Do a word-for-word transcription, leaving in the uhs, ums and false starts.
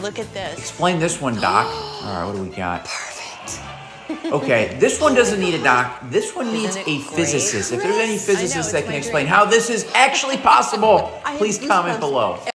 look at this. Explain this one, Doc. All right, what do we got? Perfect. Okay, this one doesn't need a doc. This one needs Isn't a it physicist. great? If there's any Chris, I know, physicists it's that can my explain dream. how this is actually possible, I have please comment goosebumps. below.